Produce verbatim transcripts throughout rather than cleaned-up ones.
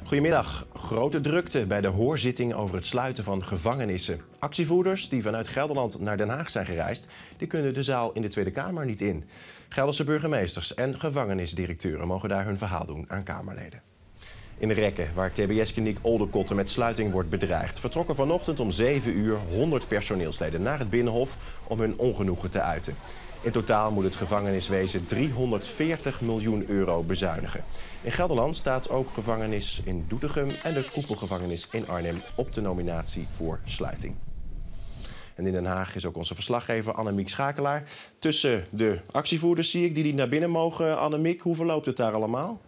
Goedemiddag. Grote drukte bij de hoorzitting over het sluiten van gevangenissen. Actievoerders die vanuit Gelderland naar Den Haag zijn gereisd, die kunnen de zaal in de Tweede Kamer niet in. Gelderse burgemeesters en gevangenisdirecteuren mogen daar hun verhaal doen aan Kamerleden. In de Rekken, waar T B S-kliniek Oldekotten met sluiting wordt bedreigd, vertrokken vanochtend om zeven uur honderd personeelsleden naar het Binnenhof om hun ongenoegen te uiten. In totaal moet het gevangeniswezen driehonderdveertig miljoen euro bezuinigen. In Gelderland staat ook gevangenis in Doetinchem en de koepelgevangenis in Arnhem op de nominatie voor sluiting. En in Den Haag is ook onze verslaggever Annemiek Schakelaar. Tussen de actievoerders zie ik die, die naar binnen mogen. Annemiek, hoe verloopt het daar allemaal?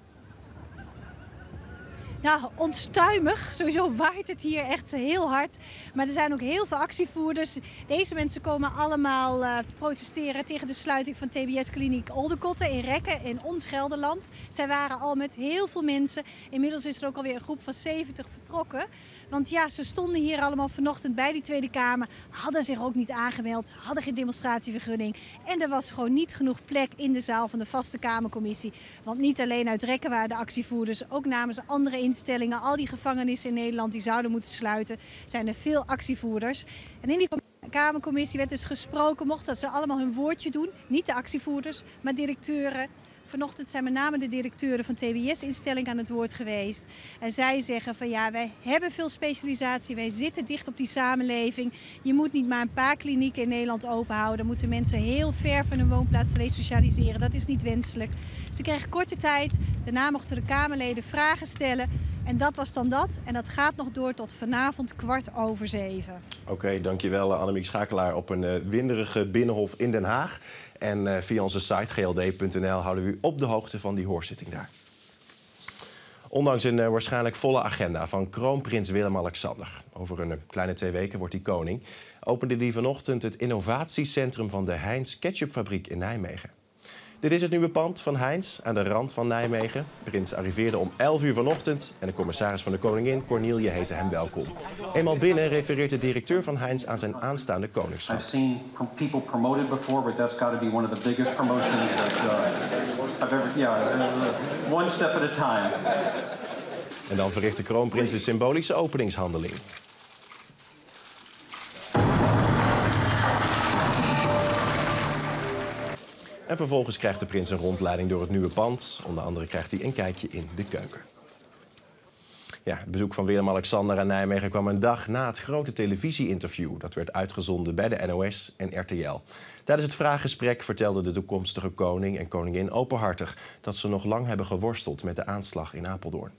Ja, onstuimig. Sowieso waait het hier echt heel hard. Maar er zijn ook heel veel actievoerders. Deze mensen komen allemaal uh, te protesteren tegen de sluiting van T B S-kliniek Oldekotten in Rekken in ons Gelderland. Zij waren al met heel veel mensen. Inmiddels is er ook alweer een groep van zeventig vertrokken. Want ja, ze stonden hier allemaal vanochtend bij die Tweede Kamer. Hadden zich ook niet aangemeld, hadden geen demonstratievergunning. En er was gewoon niet genoeg plek in de zaal van de vaste Kamercommissie. Want niet alleen uit Rekken waren de actievoerders, ook namens andere instellingen, al die gevangenissen in Nederland die zouden moeten sluiten, zijn er veel actievoerders. En in die Kamercommissie werd dus gesproken, mochten ze allemaal hun woordje doen. Niet de actievoerders, maar directeuren. Vanochtend zijn met name de directeuren van T B S-instellingen aan het woord geweest. En zij zeggen van ja, wij hebben veel specialisatie, wij zitten dicht op die samenleving. Je moet niet maar een paar klinieken in Nederland openhouden. Dan moeten mensen heel ver van hun woonplaats resocialiseren. Dat is niet wenselijk. Ze kregen korte tijd. Daarna mochten de Kamerleden vragen stellen. En dat was dan dat. En dat gaat nog door tot vanavond kwart over zeven. Oké, okay, dankjewel Annemiek Schakelaar op een uh, winderige Binnenhof in Den Haag. En uh, via onze site g l d punt n l houden we u op de hoogte van die hoorzitting daar. Ondanks een uh, waarschijnlijk volle agenda van kroonprins Willem-Alexander, over een uh, kleine twee weken wordt hij koning, opende hij vanochtend het innovatiecentrum van de Heinz Ketchupfabriek in Nijmegen. Dit is het nieuwe pand van Heinz aan de rand van Nijmegen. Prins arriveerde om elf uur vanochtend en de commissaris van de koningin, Cornelia, heette hem welkom. Eenmaal binnen refereert de directeur van Heinz aan zijn aanstaande koningschap. I've seen people promoted before, but that's got to be one of the biggest promotions that uh, I've ever. Yeah, one step at a time. En dan verricht de kroonprins de symbolische openingshandeling. En vervolgens krijgt de prins een rondleiding door het nieuwe pand. Onder andere krijgt hij een kijkje in de keuken. Ja, het bezoek van Willem-Alexander aan Nijmegen kwam een dag na het grote televisie-interview. Dat werd uitgezonden bij de N O S en R T L. Tijdens het vraaggesprek vertelde de toekomstige koning en koningin openhartig dat ze nog lang hebben geworsteld met de aanslag in Apeldoorn.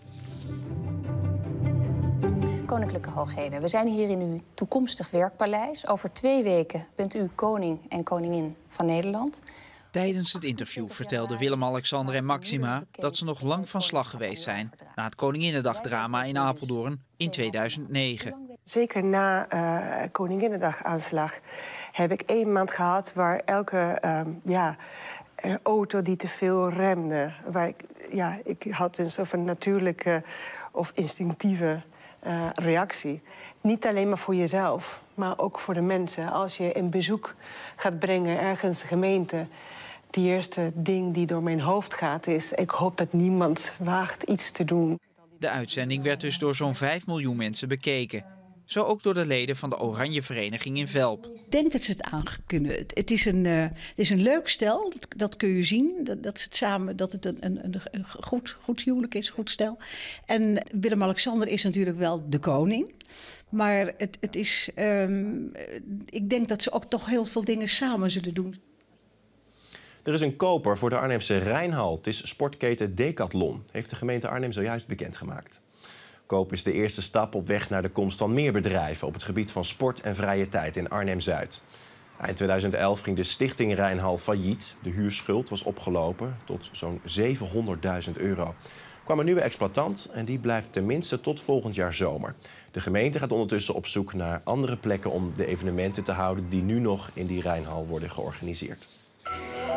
Koninklijke Hoogheden, we zijn hier in uw toekomstig werkpaleis. Over twee weken bent u koning en koningin van Nederland. Tijdens het interview vertelden Willem-Alexander en Maxima dat ze nog lang van slag geweest zijn na het Koninginnedagdrama in Apeldoorn in tweeduizend negen. Zeker na uh, Koninginnedagaanslag heb ik één maand gehad waar elke uh, ja, uh, auto die te veel remde, waar ik, ja, ik had een soort van natuurlijke of instinctieve Uh, reactie. Niet alleen maar voor jezelf, maar ook voor de mensen. Als je een bezoek gaat brengen ergens in de gemeente, het eerste ding die door mijn hoofd gaat is, ik hoop dat niemand waagt iets te doen. De uitzending werd dus door zo'n vijf miljoen mensen bekeken. Zo ook door de leden van de Oranje Vereniging in Velp. Ik denk dat ze het aan kunnen. Het, het, is, een, uh, het is een leuk stel, dat, dat kun je zien. Dat, dat, ze het, samen, dat het een, een, een goed, goed huwelijk is, een goed stel. En Willem-Alexander is natuurlijk wel de koning. Maar het, het is, um, ik denk dat ze ook toch heel veel dingen samen zullen doen. Er is een koper voor de Arnhemse Rijnhal. Het is sportketen Decathlon, heeft de gemeente Arnhem zojuist bekendgemaakt. Koop is de eerste stap op weg naar de komst van meer bedrijven op het gebied van sport en vrije tijd in Arnhem-Zuid. Eind tweeduizend elf ging de stichting Rijnhal failliet. De huurschuld was opgelopen tot zo'n zevenhonderdduizend euro. Er kwam een nieuwe exploitant en die blijft tenminste tot volgend jaar zomer. De gemeente gaat ondertussen op zoek naar andere plekken om de evenementen te houden die nu nog in die Rijnhal worden georganiseerd.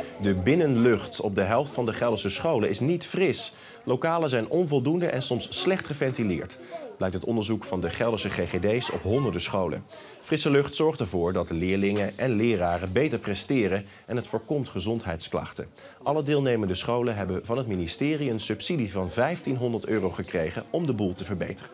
De binnenlucht op de helft van de Gelderse scholen is niet fris. Lokalen zijn onvoldoende en soms slecht geventileerd. Blijkt uit onderzoek van de Gelderse G G D's op honderden scholen. Frisse lucht zorgt ervoor dat leerlingen en leraren beter presteren en het voorkomt gezondheidsklachten. Alle deelnemende scholen hebben van het ministerie een subsidie van vijftienhonderd euro gekregen om de boel te verbeteren.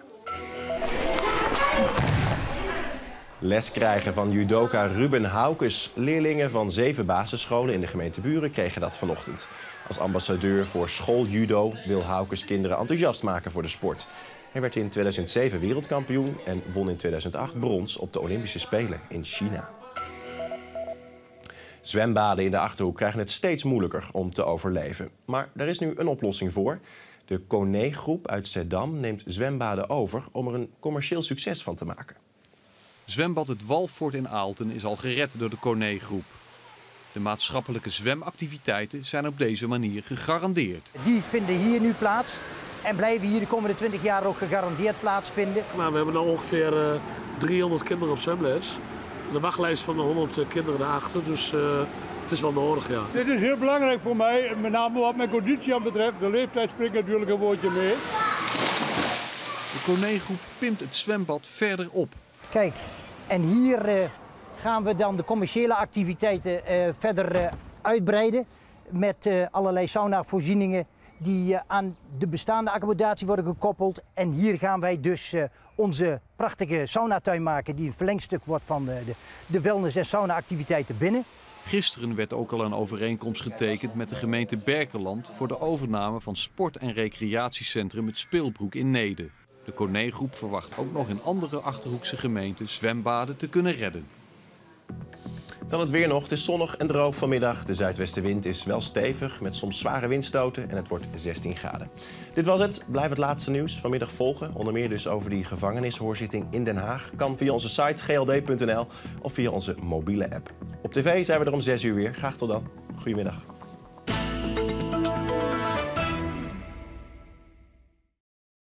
Les krijgen van judoka Ruben Haukes. Leerlingen van zeven basisscholen in de gemeente Buren kregen dat vanochtend. Als ambassadeur voor schooljudo wil Haukes kinderen enthousiast maken voor de sport. Hij werd in tweeduizend zeven wereldkampioen en won in tweeduizend acht brons op de Olympische Spelen in China. Zwembaden in de Achterhoek krijgen het steeds moeilijker om te overleven. Maar er is nu een oplossing voor. De Coné-groep uit Zeddam neemt zwembaden over om er een commercieel succes van te maken. Zwembad Het Walfort in Aalten is al gered door de Coné-groep. De maatschappelijke zwemactiviteiten zijn op deze manier gegarandeerd. Die vinden hier nu plaats en blijven hier de komende twintig jaar ook gegarandeerd plaatsvinden. Nou, we hebben nu ongeveer uh, driehonderd kinderen op zwemles. De wachtlijst van de honderd kinderen daarachter, dus uh, het is wel nodig, ja. Dit is heel belangrijk voor mij, met name wat mijn conditie aan betreft. De leeftijd spreekt natuurlijk een woordje mee. De Coné-groep pimpt het zwembad verder op. Kijk, en hier uh, gaan we dan de commerciële activiteiten uh, verder uh, uitbreiden. Met uh, allerlei saunavoorzieningen die uh, aan de bestaande accommodatie worden gekoppeld. En hier gaan wij dus uh, onze prachtige saunatuin maken die een verlengstuk wordt van de, de, de wellness- en sauna-activiteiten binnen. Gisteren werd ook al een overeenkomst getekend met de gemeente Berkelland voor de overname van sport- en recreatiecentrum Het Speelbroek in Neede. De Coné-groep verwacht ook nog in andere Achterhoekse gemeenten zwembaden te kunnen redden. Dan het weer nog. Het is zonnig en droog vanmiddag. De zuidwestenwind is wel stevig met soms zware windstoten en het wordt zestien graden. Dit was het. Blijf het laatste nieuws vanmiddag volgen. Onder meer dus over die gevangenishoorzitting in Den Haag. Kan via onze site g l d punt n l of via onze mobiele app. Op tv zijn we er om zes uur weer. Graag tot dan. Goedemiddag.